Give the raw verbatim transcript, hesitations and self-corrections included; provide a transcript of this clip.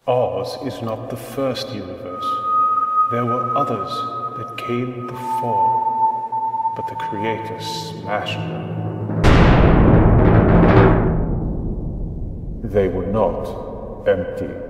Ours is not the first universe. There were others that came before, but the Creator smashed them. They were not empty.